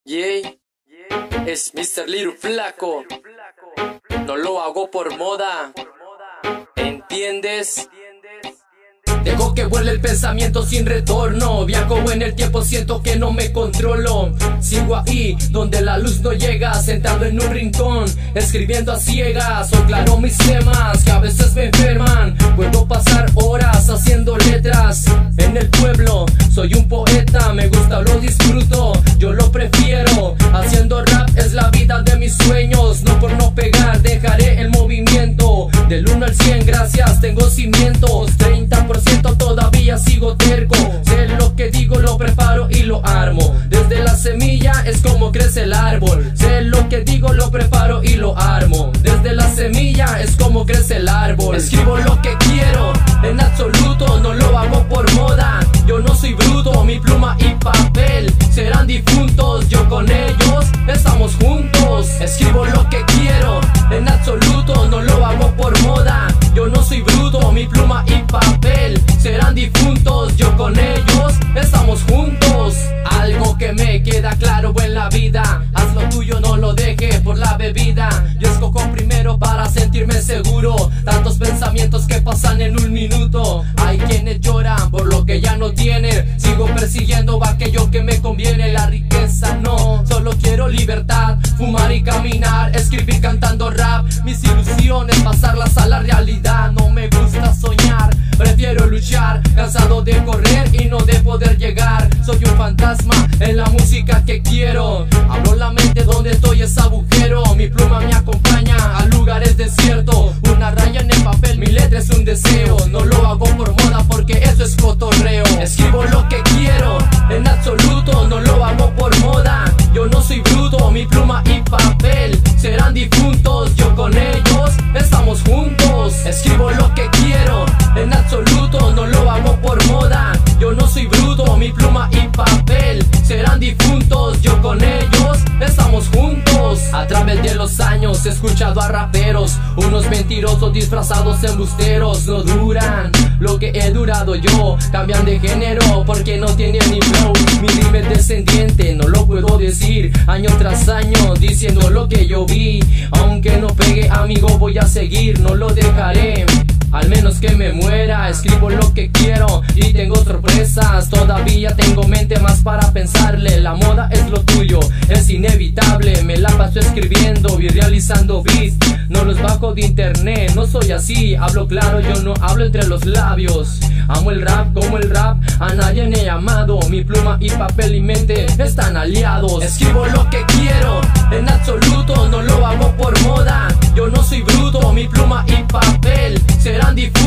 Yay, es Mr. Little Flaco. No lo hago por moda, ¿entiendes? Dejo que vuele el pensamiento sin retorno. Viajo en el tiempo, siento que no me controlo. Sigo ahí, donde la luz no llega, sentado en un rincón, escribiendo a ciegas. O claro mis temas, que a veces me enferman. Puedo pasar horas haciendo letras. En el pueblo, soy un poeta. Me gusta, lo disfruto, yo lo prefiero. Haciendo rap es la vida de mis sueños. No por no pegar, dejaré el movimiento. Del 1 al 100, gracias, tengo cimientos. 30% todavía sigo terco. Sé lo que digo, lo preparo y lo armo. Desde la semilla es como crece el árbol. Sé lo que digo, lo preparo y lo armo. Desde la semilla es como crece el árbol. Escribo lo que quiero, en absoluto, no lo hago por moda. Yo no soy bruto, mi pluma y papel serán difuntos. Yo con ellos estamos juntos. Escribo lo que quiero, en absoluto, no lo hago por moda. Yo no soy bruto, mi pluma y papel serán difuntos. Yo con ellos estamos juntos. Algo que me queda claro en la vida: haz lo tuyo, no lo dejes por la bebida. Yo escojo primero para sentirme seguro. Tantos pensamientos que pasan en un minuto. Hay quienes lloran por lo que ya no tienen. Sigo persiguiendo aquello que me conviene. La riqueza no, solo quiero libertad. Fumar y caminar, escribir cantando rap. Mis ilusiones, pasarlas a la realidad. No me gusta soñar, prefiero luchar. Cansado de correr y no de poder llegar. Soy un fantasma en la música que quiero. Abro la mente, donde estoy es agujero. Mi pluma me acompaña a lugares desiertos. Una raya en el papel, mi letra es un deseo. No lo hago por moda porque eso es cotorreo. Escribo lo que quiero, en absoluto, no lo hago por moda. Yo no soy bruto, mi pluma y papel serán difuntos. Yo con ellos estamos juntos. Escribo lo que quiero, en absoluto, no lo hago por moda. Yo no soy bruto, mi pluma y papel serán difuntos. Yo con ellos estamos juntos. A través de los años he escuchado a raperos, unos mentirosos disfrazados embusteros. No duran lo que he durado yo. Cambian de género porque no tienen ni flow. Mi rima es descendiente, no lo puedo decir año tras año, diciendo lo que yo vi. Aunque no pegue, amigo, voy a seguir, no lo dejaré, al menos que me muera. Escribo lo que quiero y tengo sorpresas. Todavía tengo mente más para pensarle. La moda es lo tuyo, es inevitable. Me la paso escribiendo y realizando beats. No los bajo de internet, no soy así. Hablo claro, yo no hablo entre los labios. Amo el rap como el rap, a nadie he llamado. Mi pluma y papel y mente están aliados. Escribo lo que quiero, en absoluto, no lo hago por moda. Yo no soy bruto, mi pluma y papel serán diferentes.